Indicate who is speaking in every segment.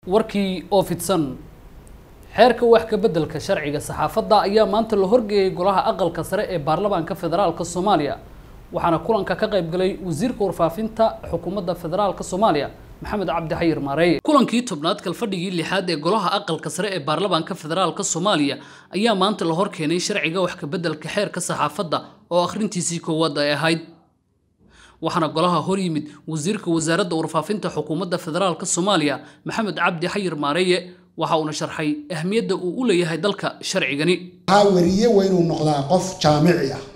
Speaker 1: warkii oo fidsan xeerka wax ka bedelka sharciga saxaafadda ayaa maanta la horgeeyay golaha aqalka sare ee baarlamaanka federaalka Soomaaliya waxaana kulanka ka qayb galay wasiirka warfaafinta xukuumadda federaalka Soomaaliya Maxamed Cabdi Xayir Maareey kulankii tobnaad kalfadhigii lixaad ee golaha aqalka sare ee baarlamaanka federaalka Soomaaliya ayaa maanta la horkeenay sharciga wax ka bedelka xeerka saxaafadda oo akhrintiisii koowaad ay ahayd waxaana golaha hor yimid wasiirka wasaaradda warfaafinta xukuumadda federaalka Soomaaliya Maxamed Cabdi Xayir Maareey waxa uu sharxay ahmiyadda uu u leeyahay dalka sharcigani
Speaker 2: wariye waa inuu noqdaa qof jaamici ah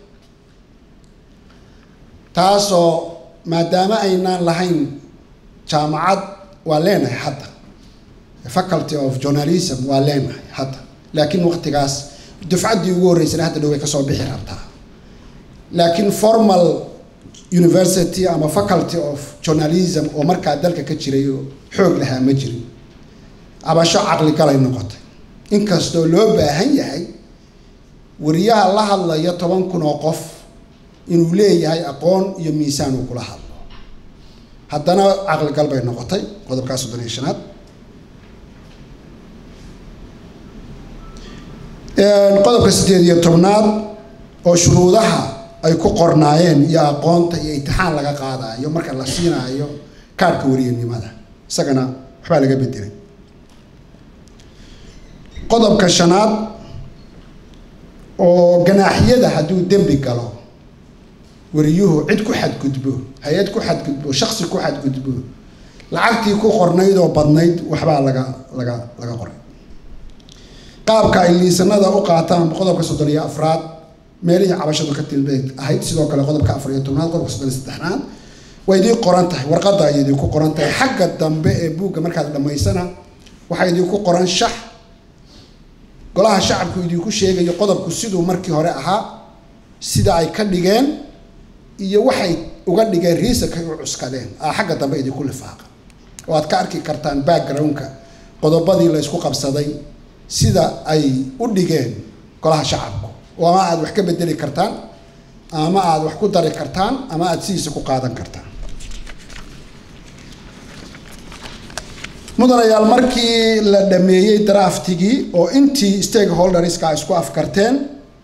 Speaker 2: taasoo maadaama aynaan lahayn jaamacad waa leenahay hadda faculty of journalism waa leenahay hadda laakiin waqtigaas dufcaddii ugu horeysay hadda dhow ay ka soo bixi rabtaa laakiin formal university ama faculty of journalism oo markaa dalka ka jiray oo xoog lahaa ma jirin abasho caqli galay noqotay inkastoo loo baahan yahay wariyaha la hadlaya 10,000 oo qof inuu leeyahay aqoon iyo miisaan uu kula hadlo haddana caqli gal bay noqotay qodobkaas 35aad qodobka 18aad oo shuruudaha ay ku qornaayeen iyo aqoonta iyo imtixaan laga qaadayo marka la siinayo kaarka wariyanimada isagana waxba laga bedelay qodobka 5aad oo ganaaxiyada haduu dambi galo wariyuhu cid ku xadgudbo hay'ad ku xadgudbo shakhsi ku xadgudbo lacagtii ku qornayd oo badnayd waxba laga qoray qaabka ay liisanada u qaataan qodobka 34aad meelihii cabashadu ka tilbeed ahayd sidoo kale qodobka 14aad qodobka 33aad way idin qoran tahay warqadda ay idin ku qoran tahay xagga dambe ee buugga markaad dhamaysana waxa idin ku qoran shax golaha shacabku idin ku sheegayo qodobku sidoo markii hore ahaa sida ay ka dhigeen iyo waxay uga dhigeen riiska ay u cuskadeen xagga dambe idin ku lifaaqa oo aad ka arki kartaan background-ka qodobadii la isku qabsaday sida ay u dhigeen golaha shacabku oo ama aad wax ka bedeli kartaan ama aad wax ku dari kartaan ama aad siisa ku qaadan kartaan mudanayaal markii la dhameeyay draftigii oo intii stakeholders-ka isku afkarteen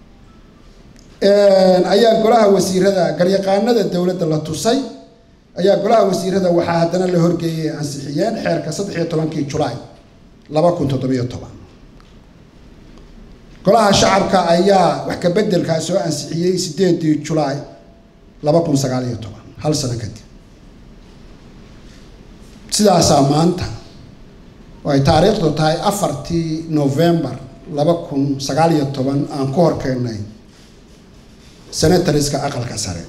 Speaker 2: ayaa golaha wasiirada garyaqaanada dawladda la tusay ayaa golaha wasiirada waxa haddana la horgeeyay ansixiyeen xeerka 13 July 2017 golaha shacabka ayaa wax ka bedelka soo ansixiyay 8 July 2019 hal sano kadib sidaas maanta way taariikhdu tahay 4 November 2019 aan ku horkeenay senatoriska aqalka sare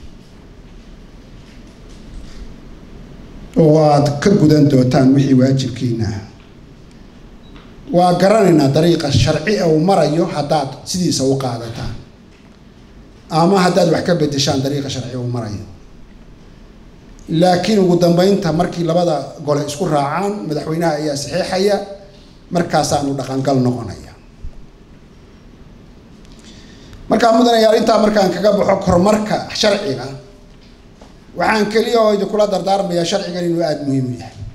Speaker 2: oo aad ka gudan doontaan wixii waajibkiina waa garanayna dariiqa sharci oo marayo hadaad sidiisa u qaadataan ama hadaad wax ka bedeshaan dariiqa sharci oo marayo laakiin ugu dambeynta markii labada gole isku raacaan madaxweynaha ayaa saxiixaya markaas aanu dhaqan gal noqonaya marka mudanayaal inta markaan kaga baxo kormarka sharciga waxaan kaliya oo idin kula dardaarmayaa sharcigan inuu aad muhiim u yahay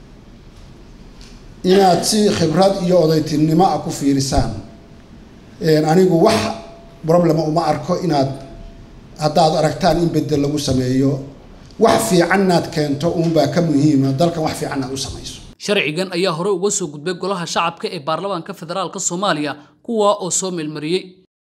Speaker 2: inaad si khibrad iyo odaytinimo ku fiirisaan anigu wax problem uma arko inaad hadaad aragtaan in bedel lagu sameeyo wax fiicanaad keento baa ka muhiim ah dalkan wax fiicanaad u sameeyso
Speaker 1: sharcigan ayaa hore uga soo gudbay golaha shacabka ee baarlamaanka federaalka Soomaaliya kuwa oo soo meelmariyay